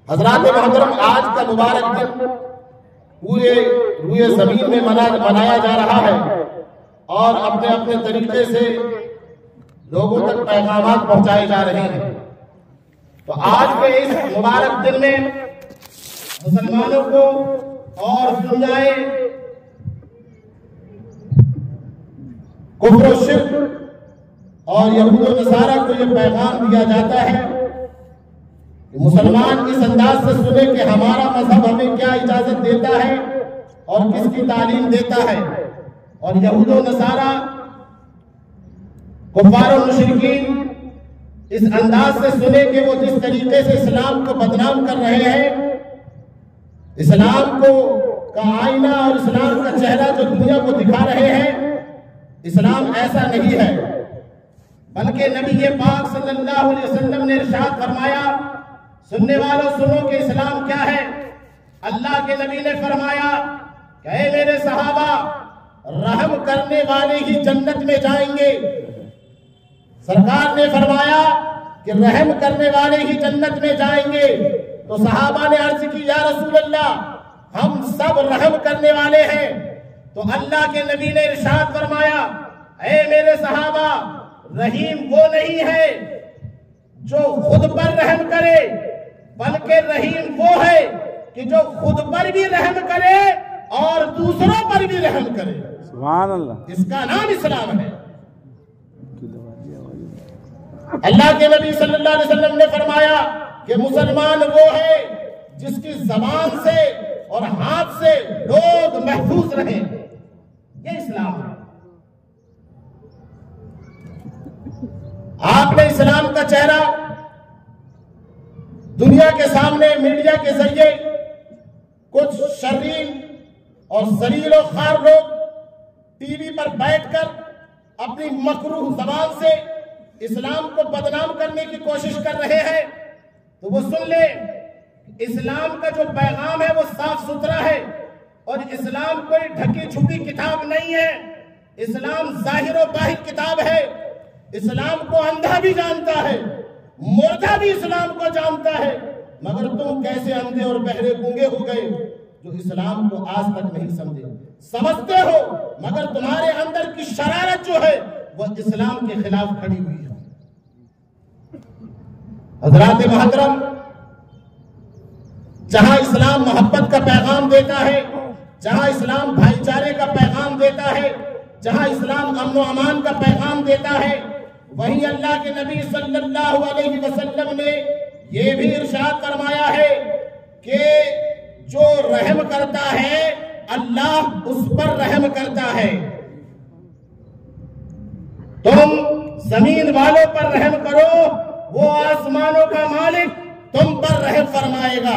हजरात मोहतरम, आज का मुबारक दिन पूरे रुए जमीन में मनाया जा रहा है और अपने अपने तरीके से लोगों तक पैगाम पहुंचाए जा रहे हैं। तो आज के इस मुबारक दिन में मुसलमानों को और दुनियाए कुफ्र व शिर्क और यहूद व नसारा को यह पैगाम दिया जाता है कि मुसलमान इस अंदाज से सुने कि हमारा मजहब हमें क्या इजाजत देता है और किसकी तालीम देता है, और यहूद व नसारा कुफ्फार और मुशरिकीन इस अंदाज से सुने कि वो जिस तरीके से इस्लाम को बदनाम कर रहे हैं, इस्लाम को का आईना और इस्लाम का चेहरा जो दुनिया को दिखा रहे हैं, इस्लाम ऐसा नहीं है। बल्कि नबी पाक सल्लल्लाहु अलैहि वसल्लम ने इरशाद फरमाया, सुनने वालों सुनो कि इस्लाम क्या है। अल्लाह के नबी ने फरमाया कि ऐ मेरे सहाबा, रहम करने वाले ही जन्नत में जाएंगे। सरकार ने फरमाया कि रहम करने वाले ही जन्नत में जाएंगे। तो सहाबा ने अर्ज की, या रसूल अल्लाह, हम सब रहम करने वाले हैं। तो अल्लाह के नबी ने इरशाद फरमाया, ऐ मेरे सहाबा, रहीम वो नहीं है जो खुद पर रहम करे, बल्कि रहीम वो है कि जो खुद पर भी रहम करे और दूसरों पर भी रहम करे। सुभान अल्लाह, इसका नाम इस्लाम है। अल्लाह के नबी सल्लल्लाहु अलैहि वसल्लम ने फरमाया कि मुसलमान वो है जिसकी जबान से और हाथ से लोग महफूज रहे। ये इस्लाम है। आपने इस्लाम का चेहरा दुनिया के सामने मीडिया के जरिए कुछ शर्रीर और जलील और खार लोग टीवी पर बैठकर अपनी मकरूह जबान से इस्लाम को बदनाम करने की कोशिश कर रहे हैं। तो वो सुन ले, इस्लाम का जो पैगाम है वो साफ सुथरा है और इस्लाम कोई ढकी छुपी किताब नहीं है। इस्लाम जाहिर और बाहिर किताब है। इस्लाम को अंधा भी जानता है, मुर्दा भी इस्लाम को जानता है, मगर तुम कैसे अंधे और बहरे गूंगे हो गए जो इस्लाम को आज तक नहीं समझे। समझते हो मगर तुम्हारे अंदर की शरारत जो है वह इस्लाम के खिलाफ खड़ी हुई है। हजरात मोहतरम, जहां इस्लाम मोहब्बत का पैगाम देता है, जहां इस्लाम भाईचारे का पैगाम देता है, जहां इस्लाम अमन व अमान का पैगाम देता है, वहीं अल्लाह के नबी सल्लल्लाहु अलैहि वसल्लम ने यह भी इरशाद फरमाया है कि जो रहम करता है अल्लाह उस पर रहम करता है। तुम जमीन वालों पर रहम करो, वो आसमानों का मालिक तुम पर रहम फरमाएगा।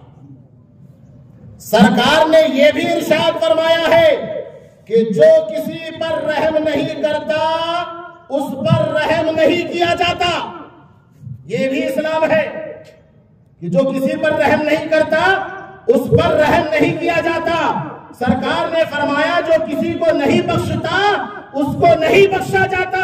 सरकार ने यह भी इरशाद फरमाया है कि जो किसी पर रहम नहीं करता उस पर रहम नहीं किया जाता। यह भी इस्लाम है कि जो किसी पर रहम नहीं करता उस पर रहम नहीं किया जाता। सरकार ने फरमाया जो किसी को नहीं बख्शता उसको नहीं बख्शा जाता।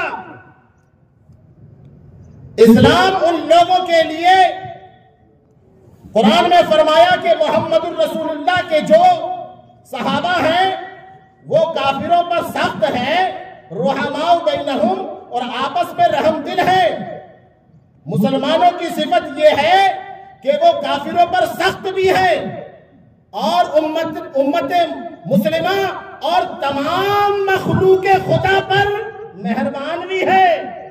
इस्लाम उन लोगों के लिए, कुरान में फरमाया कि मोहम्मदुर रसूलुल्लाह के जो सहाबा हैं वो काफिरों पर सख्त है, रुहमाउ बैनहुम, और आपस में रहमदिल है। मुसलमानों की सिफत यह है कि वो काफिरों पर सख्त भी है और उम्मत मुस्लिमा और तमाम मखलूक खुदा पर मेहरबान भी है।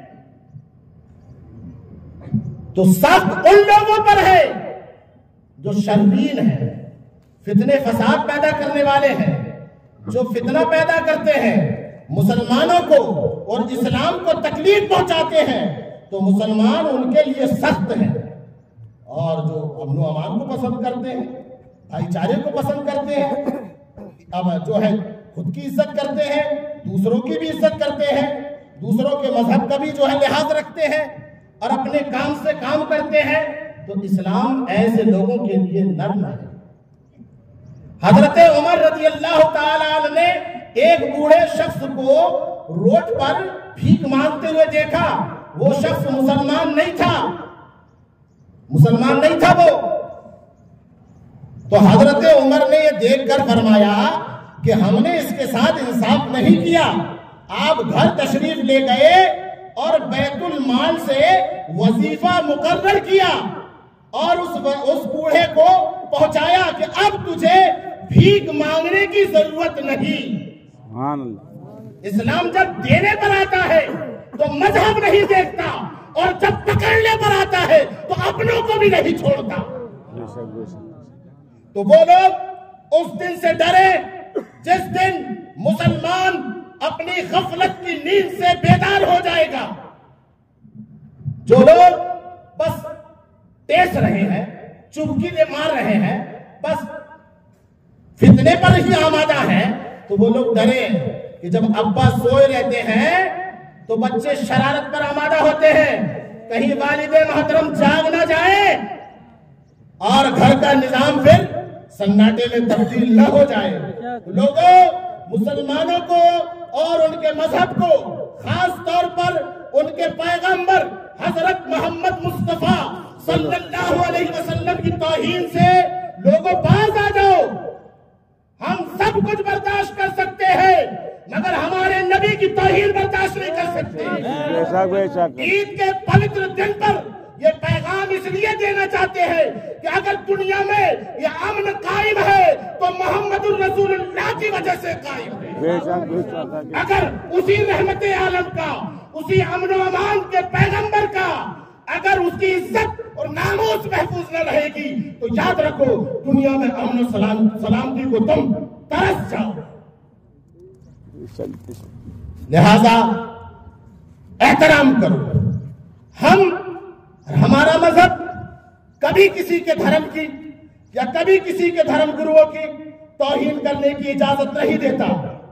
तो सख्त उन लोगों पर है जो शर्रीर है, फितने फसाद पैदा करने वाले हैं, जो फितना पैदा करते हैं, मुसलमानों को और इस्लाम को तकलीफ पहुंचाते हैं। तो मुसलमान उनके लिए सख्त हैं, और जो अमन व अमान को पसंद करते हैं, भाईचारे को पसंद करते हैं, अब जो है खुद की इज्जत करते हैं, दूसरों की भी इज्जत करते हैं, दूसरों के मजहब का भी जो है लिहाज रखते हैं और अपने काम से काम करते हैं, तो इस्लाम ऐसे लोगों के लिए नर्म है। हजरत उमर रज़ी अल्लाह ताला अन्हु ने एक बूढ़े शख्स को रोड पर भीख मांगते हुए देखा। वो शख्स मुसलमान नहीं था वो। तो हजरत उमर ने ये देखकर फरमाया कि हमने इसके साथ इंसाफ नहीं किया। आप घर तशरीफ ले गए और बैतुल माल से वजीफा मुकर्रर किया और उस बूढ़े को पहुंचाया कि अब तुझे भीख मांगने की जरूरत नहीं। इस्लाम जब देने पर आता है तो मजहब नहीं देखता, और जब पकड़ने पर आता है तो अपनों को भी नहीं छोड़ता। तो वो लोग उस दिन से डरे जिस दिन मुसलमान अपनी गफलत की नींद से बेदार हो जाएगा। जो लोग बस टेस रहे हैं, चुपकी से मार रहे हैं, बस फितने पर ही आमादा है, तो वो लोग डरे कि जब अब्बा सोए रहते हैं तो बच्चे शरारत पर आमादा होते हैं, कहीं वालिदे मोहतरम जाग ना जाए और घर का निजाम फिर सन्नाटे में तब्दील न हो जाए। लोगों, मुसलमानों को और उनके मजहब को, खास तौर पर उनके पैगंबर हजरत मोहम्मद मुस्तफा सल्लल्लाहु अलैहि वसल्लम की तौहीन से लोगों बाज आ जाओ। हम सब कुछ बर्दाश्त कर सकते हैं मगर हमारे नबी की तौहीन बर्दाश्त नहीं कर सकते। ईद के पवित्र दिन पर ये पैगाम इसलिए देना चाहते हैं कि अगर दुनिया में ये अमन कायम है तो मोहम्मदुर रसूलुल्लाह की वजह से कायम है। अगर उसी रहमत आलम का, उसी अमन व अमान के पैगंबर का अगर उसकी इज्जत और नामोस महफूज न रहेगी तो याद रखो दुनिया में अमन सलामती को तुम तरस जाओ। लिहाजा एहतराम करो। हमारा मजहब कभी किसी के धर्म की या कभी किसी के धर्म गुरुओं की तौहीन करने की इजाजत नहीं देता।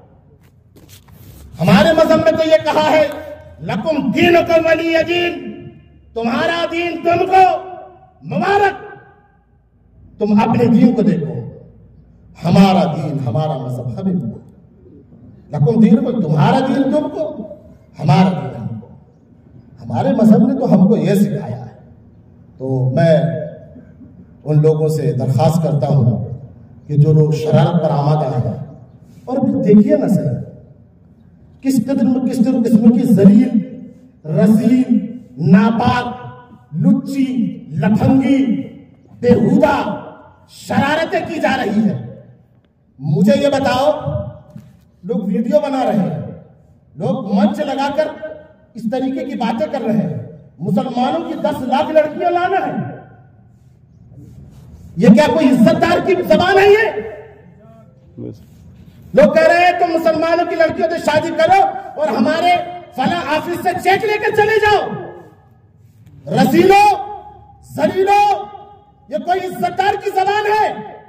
हमारे मजहब में तो ये कहा है लकुम दीनुकुम वलिय दीन, तुम्हारा दीन तुमको मुबारक। तुम अपने दीन को देखो, हमारा दीन, हमारा मजहब हमें को। लकुम दीनुकुम, तुम्हारा दीन तुमको, हमारा दीन हमको। हमारे मजहब ने तो हमको यह सिखाया है। तो मैं उन लोगों से दरखास्त करता हूं कि जो लोग शरारत पर आमादा है, और फिर देखिए ना सही किस किस्म की जलील, रजील, नापाक, लुच्ची, लफंगी, बेहुदा शरारतें की जा रही है। मुझे ये बताओ, लोग वीडियो बना रहे हैं, लोग मंच लगाकर इस तरीके की बातें कर रहे हैं, मुसलमानों की 10 लाख लड़कियां लाना है। ये क्या कोई इज्जतदार की जबान है? ये लोग कह रहे हैं तुम मुसलमानों की लड़कियों से शादी करो और हमारे फला ऑफिस से चेक लेकर चले जाओ। रसीलो, जलीलो, ये कोई इज्जतदार की जबान है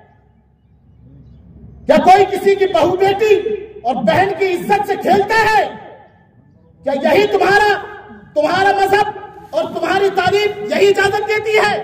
क्या? कोई किसी की बहू बेटी और बहन की इज्जत से खेलता है क्या? यही तुम्हारा मजहब और तुम्हारी तारीफ यही इजाजत देती है?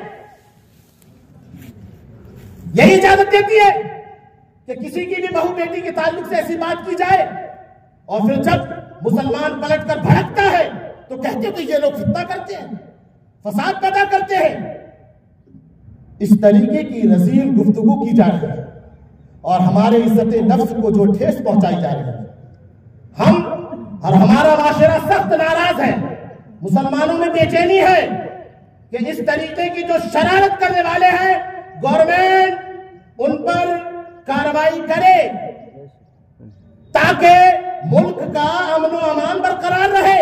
यही इजाजत देती है कि किसी की भी बहू बेटी के ताल्लुक से ऐसी बात की जाए, और फिर जब मुसलमान पलटकर भड़कता है तो कहते हैं कि ये लोग फितना करते हैं, फसाद पैदा करते हैं। इस तरीके की रजील गुफ्तगू की जा रही है और हमारे इज्जत नफ्स को जो ठेस पहुंचाई जा रही है। हम और हमारा माशरा सख्त नाराज है। मुसलमानों में बेचैनी है कि इस तरीके की जो शरारत करने वाले हैं, गवर्नमेंट उन पर कार्रवाई करे ताकि मुल्क का अमन व अमान बरकरार रहे।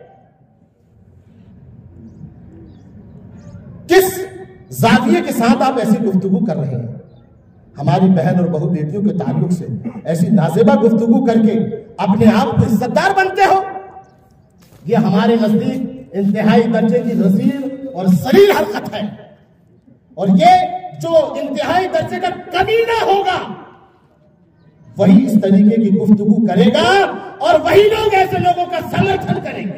किस जाविये के साथ आप ऐसी गुफ्तगू कर रहे हैं? हमारी बहन और बहू बेटियों के ताल्लुक से ऐसी नाजेबा गुफ्तगू करके अपने आप को इज्जतदार बनते हो? ये हमारे नजदीक इंतहाई दर्जे की रजील और सलील हरकत है। और ये जो इंतहाई दर्जे का कमीना होगा वही इस तरीके की गुफ्तगू करेगा और वही लोग ऐसे लोगों का समर्थन करेंगे।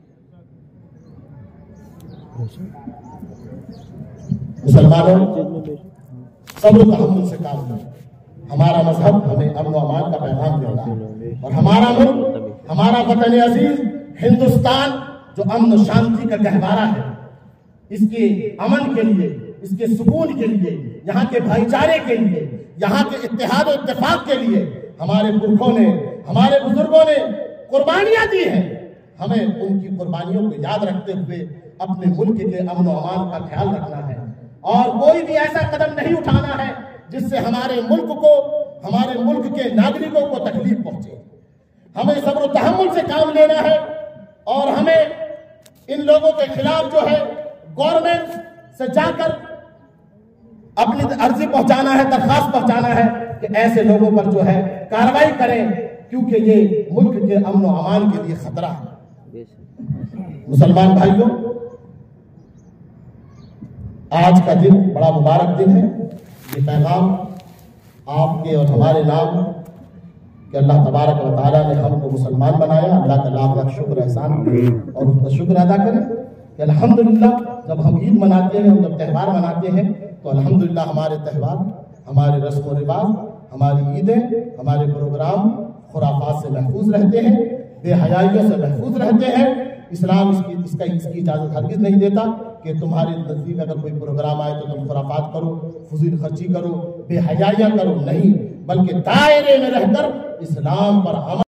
मुसलमानों, सब्र तहम्मुल से काम करें। हमारा मजहब हमें अमन व अमान का पैगाम देता है और हमारा मुल्क, हमारा वतन अजीज हिंदुस्तान जो अमन शांति का गहवारा है, इसके अमन के लिए इसके सुकून के लिए, यहाँ के भाईचारे के लिए, यहाँ के इत्तेहाद और इत्तेफाक के लिए हमारे पुरखों ने, हमारे बुजुर्गों ने कुर्बानियां दी हैं। हमें उनकी कुर्बानियों को याद रखते हुए अपने मुल्क के अमन और अमान का ख्याल रखना है और कोई भी ऐसा कदम नहीं उठाना है जिससे हमारे मुल्क को, हमारे मुल्क के नागरिकों को तकलीफ पहुंचे। हमें सब्र तहम्मुल से काम लेना है और हमें इन लोगों के खिलाफ जो है गवर्नमेंट से जाकर अपनी अर्जी पहुंचाना है, दरखास्त पहुंचाना है कि ऐसे लोगों पर जो है कार्रवाई करें, क्योंकि ये मुल्क के अमन और अमान के लिए खतरा है। मुसलमान भाइयों, आज का दिन बड़ा मुबारक दिन है। ये पैगाम आपके और हमारे नाम कि अल्लाह तबारक व तआला ने हमको मुसलमान बनाया। अल्लाह का लाख लाख शुक्र एहसान और उसका शुक्र अदा करें कि अल्हम्दुलिल्लाह जब हम ईद मनाते हैं, जब त्यौहार मनाते हैं तो अल्हम्दुलिल्लाह हमारे त्यौहार, हमारे रस्म व रिवाज, हमारी ईदें, हमारे प्रोग्राम खुराफात से महफूज रहते हैं, बेहयाइयों से महफूज रहते हैं। इस्लाम इसकी इजाज़त हरगिज़ नहीं देता कि तुम्हारे नज़दीक अगर कोई प्रोग्राम आए तो तुम खुराफात करो, फजूल खर्ची करो, बेहयाइयाँ करो, नहीं, बल्कि दायरे में रहकर इस्लाम पर अमल